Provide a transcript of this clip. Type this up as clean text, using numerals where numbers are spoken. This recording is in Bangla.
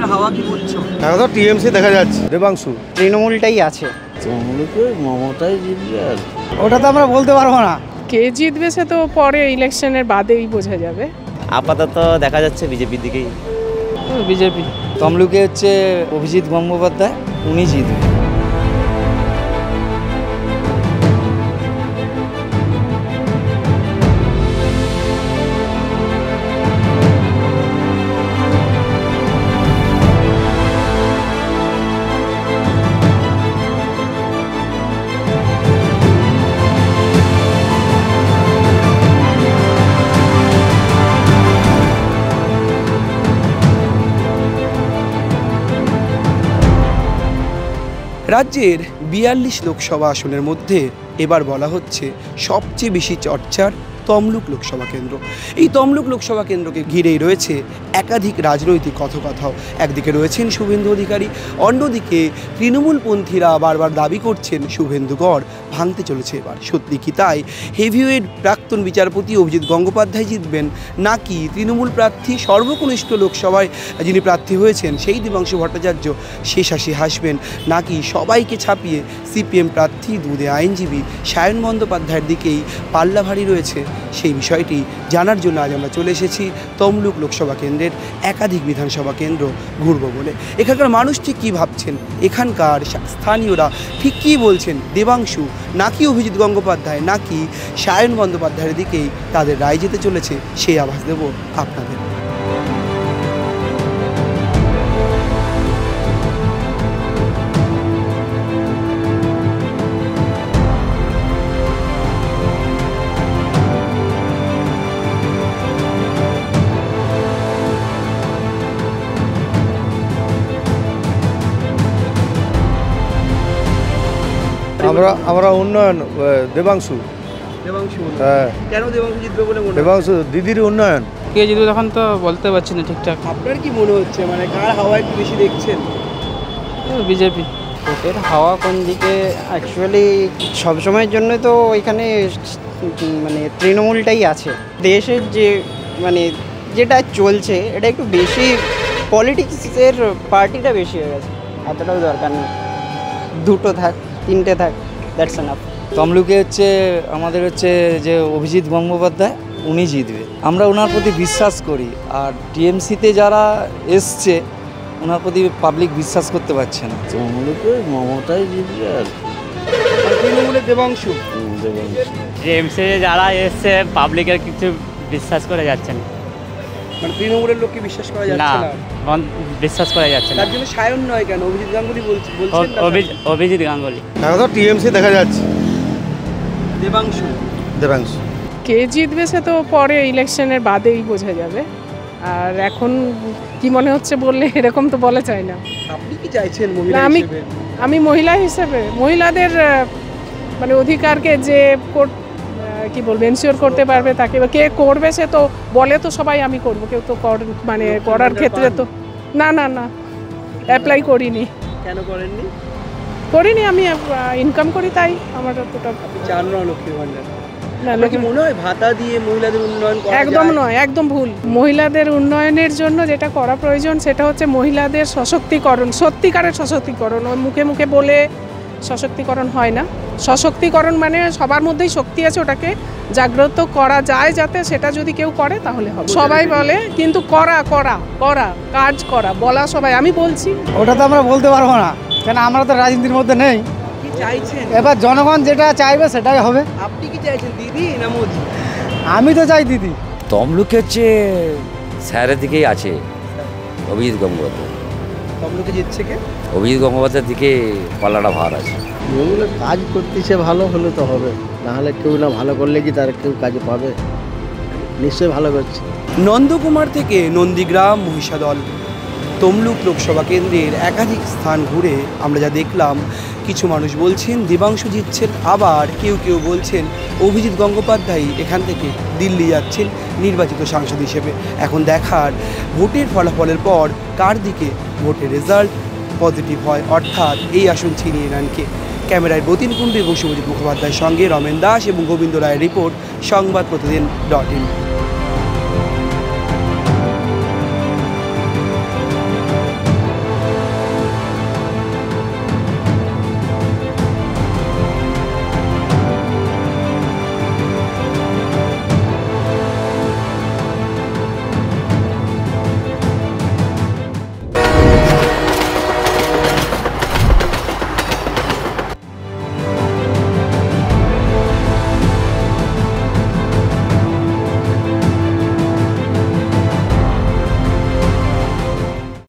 হাওয়া কি বলছো? এখন তো টিএমসি দেখা যাচ্ছে, দেবাংশু। তৃণমূলটাই আছে, তৃণমূলকে মমতাই জিতবে। আর ওটা তো আমরা বলতে পারবো না। কে জিতবে সে তো পরে ইলেকশনের বাদেই বোঝা যাবে। আপাতত দেখা যাচ্ছে বিজেপির দিকেই। বিজেপি তমলুকে হচ্ছে অভিজিৎ গঙ্গোপাধ্যায়, উনি জিতবে। রাজ্যের ৪২ লোকসভা আসনের মধ্যে এবার বলা হচ্ছে সবচেয়ে বেশি চর্চার তমলুক লোকসভা কেন্দ্র। এই তমলুক লোকসভা কেন্দ্রকে ঘিরেই রয়েছে একাধিক রাজনৈতিক কথকথাও। একদিকে রয়েছেন শুভেন্দু অধিকারী, অন্যদিকে তৃণমূলপন্থীরা বারবার দাবি করছেন শুভেন্দুগড় ভাঙতে চলেছে এবার। সত্যি কি তাই? হেভিওয়েট প্রাক্তন বিচারপতি অভিজিৎ গঙ্গোপাধ্যায় জিতবেন, নাকি তৃণমূল প্রার্থী সর্বকনিষ্ঠ লোকসভায় যিনি প্রার্থী হয়েছেন সেই দেবাংশু ভট্টাচার্য শেষ হাসি হাসবেন, নাকি সবাইকে ছাপিয়ে সিপিএম প্রার্থী দুদে আইনজীবী সায়ন বন্দ্যোপাধ্যায়ের দিকেই পাল্লা ভারী রয়েছে? সেই বিষয়টি জানার জন্য আজ আমরা চলে এসেছি তমলুক লোকসভা কেন্দ্রের একাধিক বিধানসভা কেন্দ্র ঘুরব বলে। এখানকার মানুষ ঠিক কী ভাবছেন, এখানকার স্থানীয়রা ঠিক কী বলছেন, দেবাংশু নাকি অভিজিৎ গঙ্গোপাধ্যায় নাকি সায়ন বন্দ্যোপাধ্যায়ের দিকেই তাদের রায় যেতে চলেছে, সেই আভাস দেব আপনাদের। আমরা উন্নয়ন, দেবাংশু। দেবাংশু হ্যাঁ, কেন দেবাংশু জিতবে বলে মনে হয়? দেবাংশু দিদির উন্নয়ন। কে জিতবে তখন তো বলতে পারছি না ঠিকঠাক। আপনার কি মনে হচ্ছে, মানে কার হাওয়া একটু বেশি দেখছেন? বিজেপি। ভোটের হাওয়া কোন দিকে অ্যাকচুয়ালি সবসময়ের জন্য তো এখানে মানে তৃণমূলটাই আছে। দেশের যে মানে যেটা চলছে এটা একটু বেশি পলিটিক্সের পার্টিটা বেশি হয়ে গেছে, এতটাও দরকার নেই। দুটো থাক, তিনটে থাক, দ্যাটস এনাফ। তমলুকে হচ্ছে আমাদের হচ্ছে যে অভিজিৎ গঙ্গোপাধ্যায়, উনি জিতবে। আমরা ওনার প্রতি বিশ্বাস করি। আর টিএমসিতে যারা এসছে ওনার প্রতি পাবলিক বিশ্বাস করতে পারছে না। তৃণমূলকে মমতাই জিতবে। আর তৃণমূলের দেবাংশু। টিএমসি যারা এসছে পাবলিকের কিছু বিশ্বাস করে যাচ্ছেন, মানে তৃণমূলের লোককে বিশ্বাস করা না যাচ্ছে না, বিশ্বাস করা যাচ্ছে না। তার জন্য সায়ন নয় কেন, অভিজিৎ গাঙ্গুলি বলছেন। অভিজিৎ গাঙ্গুলি। এখন তো টিএমসি দেখা যাচ্ছে, দেবাংশু। দেবাংশু। কে জিতবে সে তো পরে ইলেকশনের বাদেই বোঝা যাবে। আর এখন কি মনে হচ্ছে বললে এরকম তো বলা যায় না। আপনি কি চাইছেন মহিলা না, হিসেবে? আমি মহিলা হিসেবে মহিলাদের মানে অধিকারকে যে কি বলবো এনশিওর করতে পারবে তাকে, কে করবে সে তো বলে তো সবাই আমি করব, কেউ তো মানে করার ক্ষেত্রে তো না না না অ্যাপ্লাই করিনি। কেন করেননি? করিনি, আমি ইনকাম করি তাই আমার অতটা। আপনি চান না লক্ষ্মীর ভান্ডার? না, আপনার কি মনে হয় ভাতা দিয়ে মহিলাদের উন্নয়ন করা একদম যায়? নয়, একদম ভুল। মহিলাদের উন্নয়নের জন্য যেটা করা প্রয়োজন সেটা হচ্ছে মহিলাদের সশক্তিকরণ, সত্যিকারের সশক্তিকরণ। ওই মুখে মুখে বলে সশক্তিকরণ হয় না। সশক্তিকরণ মানে সবার মধ্যেই শক্তি আছে, ওটাকে জাগ্রত করা যায়, যাতে সেটা যদি কেউ করে তাহলে হবে। সবাই বলে কিন্তু করা করা করা কাজ করা বলা সবাই, আমি বলছি। ওটা তো আমরা বলতে পারবো না, কেন আমরা তো রাজনীতির মধ্যে নেই। কি চাইছেন এবার জনগণ যেটা চাইবে সেটাই হবে। আপনি কি চাইছেন, দিদি না মোদি? আমি তো চাই দিদি। তমলুকে হচ্ছে স্যারের দিকেই আছে অভিজিৎ গঙ্গোপাধ্যায়। তমলুকে জিতছে কে? অভিজিৎ গঙ্গোপাধ্যায়ের দিকে পাল্লাটা ভার আছে। যেগুলো কাজ করতেছে ভালো হলে তো হবে, নাহলে কেউ না ভালো করলে কি তার কেউ কাজ পাবে? নিশ্চয়ই ভালো করছে। নন্দকুমার থেকে নন্দীগ্রাম, মহিষাদল, তমলুক লোকসভা কেন্দ্রের একাধিক স্থান ঘুরে আমরা যা দেখলাম, কিছু মানুষ বলছেন দেবাংশু জিতছেন, আবার কেউ কেউ বলছেন অভিজিৎ গঙ্গোপাধ্যায় এখান থেকে দিল্লি যাচ্ছেন নির্বাচিত সাংসদ হিসেবে। এখন দেখার ভোটের ফলাফলের পর কার দিকে ভোটের রেজাল্ট পজিটিভ হয়, অর্থাৎ এই আসন ছিনিয়ে নেন কে। ক্যামেরায় বতিন কুণ্ডু এবং শুভজিৎ মুখোপাধ্যায়ের সঙ্গে রমেন দাস এবং গোবিন্দ রায়ের রিপোর্ট, সংবাদ প্রতিদিন.in।